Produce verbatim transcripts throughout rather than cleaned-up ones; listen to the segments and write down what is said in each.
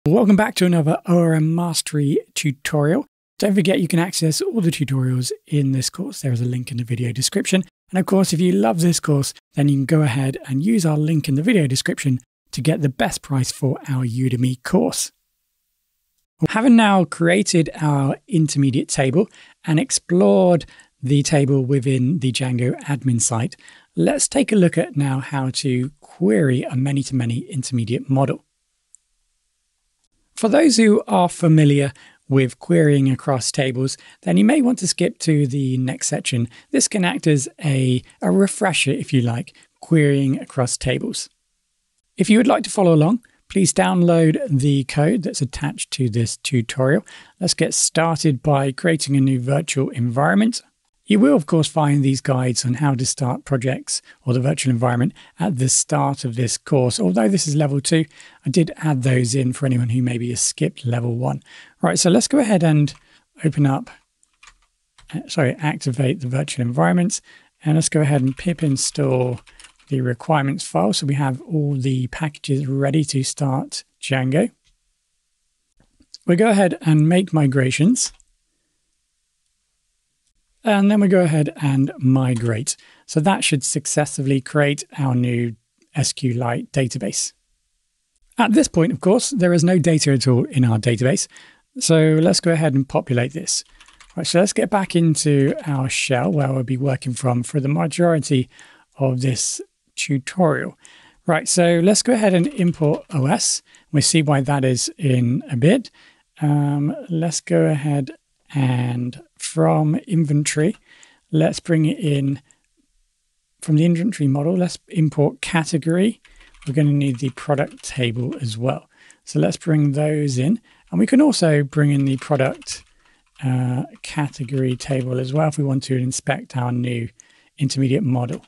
Welcome back to another O R M Mastery tutorial. Don't forget you can access all the tutorials in this course. There is a link in the video description. And of course, if you love this course, then you can go ahead and use our link in the video description to get the best price for our Udemy course. Having now created our intermediate table and explored the table within the Django admin site, let's take a look at now how to query a many-to-many intermediate model. For those who are familiar with querying across tables, then you may want to skip to the next section. This can act as a, a refresher, if you like, querying across tables. If you would like to follow along, please download the code that's attached to this tutorial. Let's get started by creating a new virtual environment. You will, of course, find these guides on how to start projects or the virtual environment at the start of this course. Although this is level two, I did add those in for anyone who maybe has skipped level one. Right, so let's go ahead and open up, sorry, activate the virtual environment. And let's go ahead and pip install the requirements file. So we have all the packages ready to start Django. We'll go ahead and make migrations. And then we go ahead and migrate. So that should successfully create our new SQLite database. At this point, of course, there is no data at all in our database. So let's go ahead and populate this. Right, so let's get back into our shell where we'll be working from for the majority of this tutorial. Right, so let's go ahead and import O S. We'll see why that is in a bit. Um, let's go ahead and from inventory, let's bring it in from the inventory model. Let's import category. We're going to need the product table as well. So let's bring those in. And we can also bring in the product uh, category table as well if we want to inspect our new intermediate model.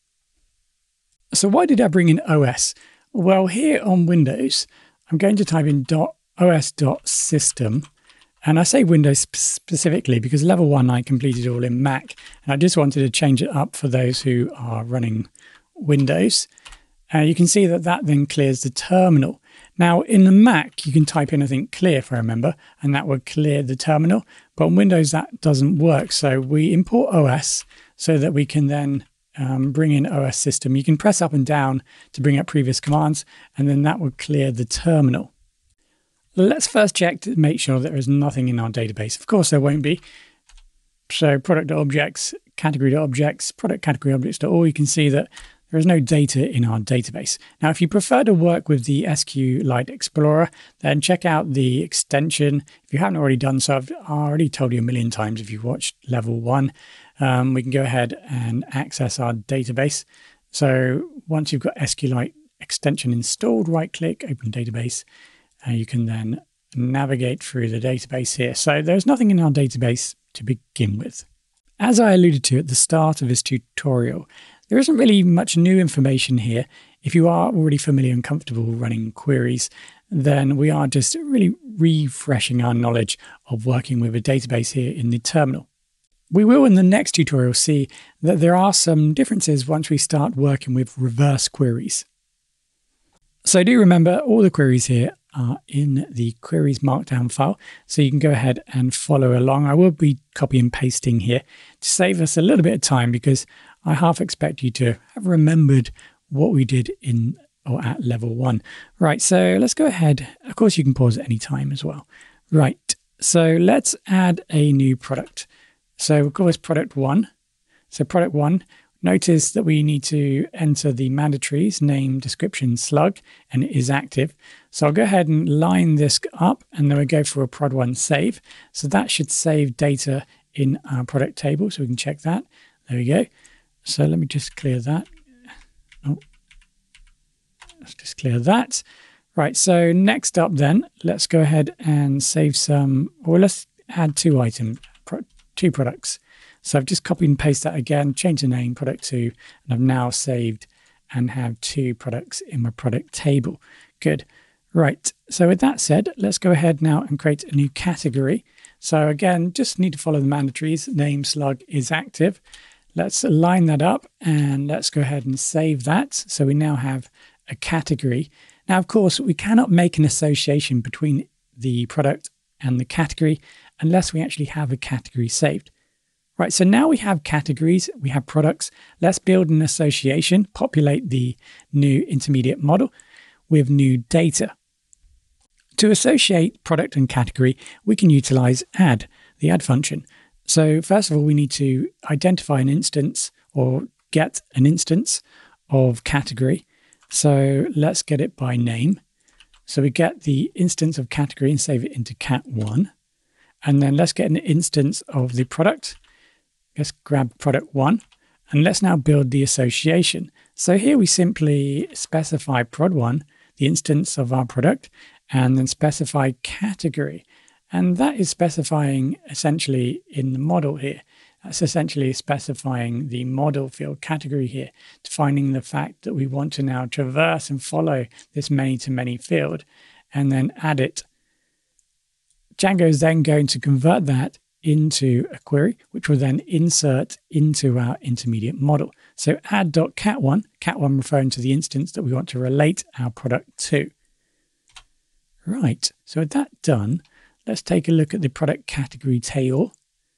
So why did I bring in O S? Well, here on Windows, I'm going to type in .os.system. And I say Windows specifically because level one I completed all in Mac, and I just wanted to change it up for those who are running Windows. Uh, you can see that that then clears the terminal. Now in the Mac, you can type in, I think, clear if I remember, and that would clear the terminal. But on Windows, that doesn't work. So we import O S so that we can then um, bring in O S system. You can press up and down to bring up previous commands, and then that would clear the terminal. Let's first check to make sure there is nothing in our database. Of course, there won't be. So product.objects, category.objects, product category objects.all, you can see that there is no data in our database. Now, if you prefer to work with the SQLite Explorer, then check out the extension. If you haven't already done so, I've already told you a million times if you've watched level one. Um, we can go ahead and access our database. So once you've got SQLite extension installed, right-click, open database. Uh, you can then navigate through the database here. So there's nothing in our database to begin with. As I alluded to at the start of this tutorial, there isn't really much new information here. If you are already familiar and comfortable running queries, then we are just really refreshing our knowledge of working with a database here in the terminal. We will in the next tutorial see that there are some differences once we start working with reverse queries. So do remember all the queries here are in the queries markdown file, so you can go ahead and follow along. I will be copy and pasting here to save us a little bit of time because I half expect you to have remembered what we did in or at level one. Right, so let's go ahead. Of course, you can pause at any time as well. Right, so let's add a new product. So we'll call this product one. So product one. Notice that we need to enter the mandatories, name, description, slug, and it is active. So I'll go ahead and line this up, and then we go for a prod one save. So that should save data in our product table, so we can check that. There we go. So let me just clear that. Oh, let's just clear that. Right, so next up then, let's go ahead and save some, or let's add two items, two products. So I've just copied and pasted that again, changed the name, product two, and I've now saved and have two products in my product table. Good. Right. So with that said, let's go ahead now and create a new category. So again, just need to follow the mandatories. Name slug is active. Let's line that up and let's go ahead and save that. So we now have a category. Now, of course, we cannot make an association between the product and the category unless we actually have a category saved. Right, so now we have categories, we have products. Let's build an association, populate the new intermediate model with new data. To associate product and category, we can utilize add, the add function. So first of all, we need to identify an instance or get an instance of category. So let's get it by name. So we get the instance of category and save it into cat one. And then let's get an instance of the product. Let's grab product one, and let's now build the association. So here we simply specify prod one, the instance of our product, and then specify category. And that is specifying essentially in the model here. That's essentially specifying the model field category here, defining the fact that we want to now traverse and follow this many-to-many field, and then add it. Django is then going to convert that into a query, which will then insert into our intermediate model. So add.cat one, cat one referring to the instance that we want to relate our product to. Right, so with that done, let's take a look at the product category table.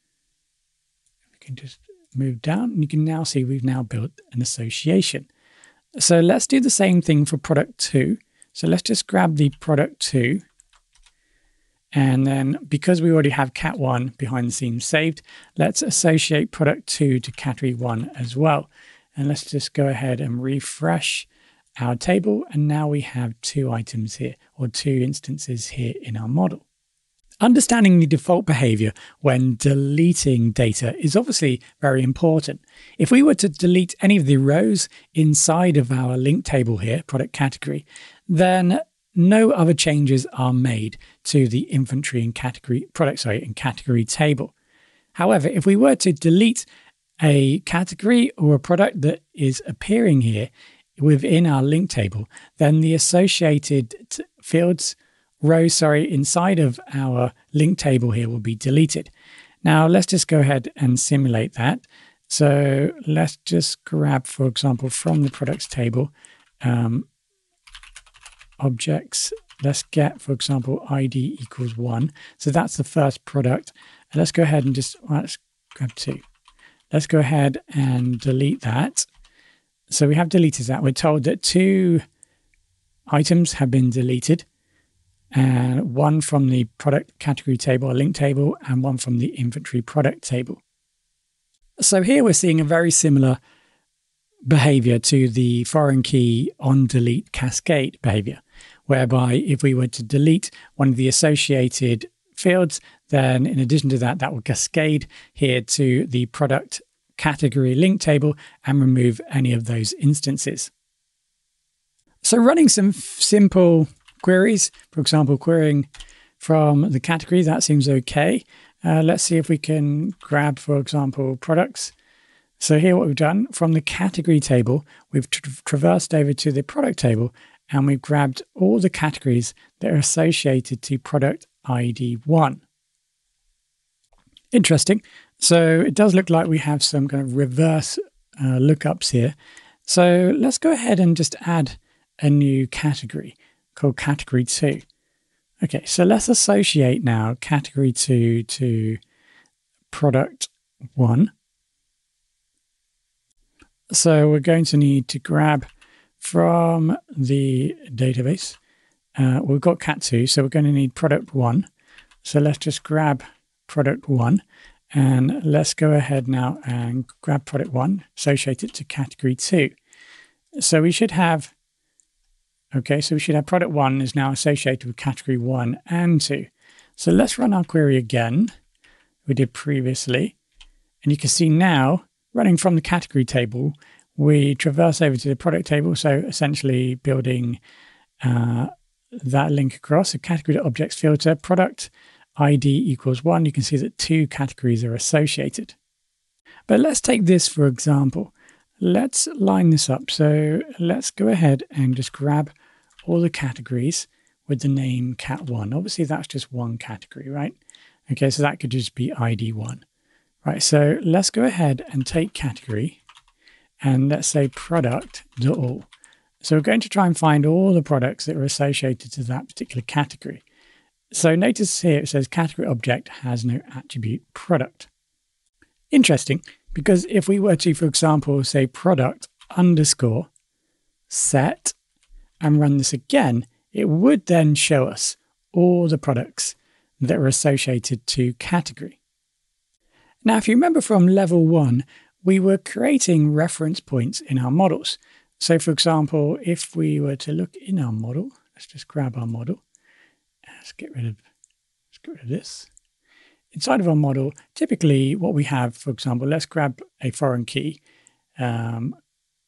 We can just move down, and you can now see we've now built an association. So let's do the same thing for product two. So let's just grab the product two. And then because we already have cat one behind the scenes saved, let's associate product two to category one as well. And let's just go ahead and refresh our table. And now we have two items here, or two instances here in our model. Understanding the default behavior when deleting data is obviously very important. If we were to delete any of the rows inside of our link table here, product category, then no other changes are made to the inventory and category product, sorry, and category table. However, if we were to delete a category or a product that is appearing here within our link table, then the associated fields, rows, sorry, inside of our link table here will be deleted. Now, let's just go ahead and simulate that. So let's just grab, for example, from the products table, um, objects, let's get, for example, I D equals one. So that's the first product. And let's go ahead and just, well, let's grab two. Let's go ahead and delete that. So we have deleted that. We're told that two items have been deleted, and one from the product category table or link table, and one from the inventory product table. So here we're seeing a very similar behavior to the foreign key on delete cascade behavior, whereby if we were to delete one of the associated fields, then in addition to that, that will cascade here to the product category link table and remove any of those instances. So running some simple queries, for example, querying from the category, that seems okay. Uh, let's see if we can grab, for example, products. So here what we've done, from the category table, we've tra traversed over to the product table, and we've grabbed all the categories that are associated to product I D one. Interesting. So it does look like we have some kind of reverse uh, lookups here. So let's go ahead and just add a new category called category two. Okay, so let's associate now category two to product one. So we're going to need to grab from the database. Uh, we've got cat two, so we're going to need product one. So let's just grab product one, and let's go ahead now and grab product one, associate it to category two. So we should have, okay, so we should have product one is now associated with category one and two. So let's run our query again, we did previously, and you can see now, running from the category table, we traverse over to the product table, so essentially building uh, that link across, a category to objects filter, product I D equals one. You can see that two categories are associated. But let's take this for example. Let's line this up. So let's go ahead and just grab all the categories with the name cat one. Obviously that's just one category, right? Okay, so that could just be I D one. Right, so let's go ahead and take category and let's say product.all. So we're going to try and find all the products that are associated to that particular category. So notice here it says category object has no attribute product. Interesting, because if we were to, for example, say product underscore set and run this again, it would then show us all the products that are associated to category. Now, if you remember from level one, we were creating reference points in our models. So for example, if we were to look in our model, let's just grab our model. Let's get rid of, let's get rid of this. Inside of our model, typically what we have, for example, let's grab a foreign key. Um,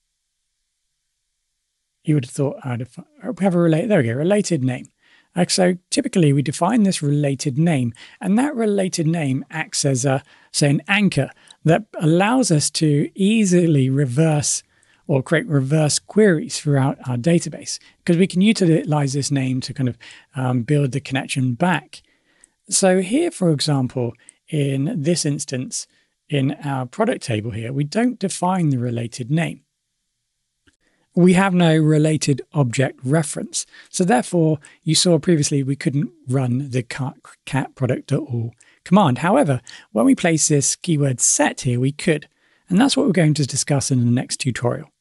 you would have thought I'd have, we have a relate, there we go, related name. Like, so typically we define this related name, and that related name acts as a, say, an anchor that allows us to easily reverse or create reverse queries throughout our database, because we can utilize this name to kind of um, build the connection back. So here, for example, in this instance, in our product table here, we don't define the related name. We have no related object reference. So therefore, you saw previously we couldn't run the cat product.all command. However, when we place this keyword set here, we could. And that's what we're going to discuss in the next tutorial.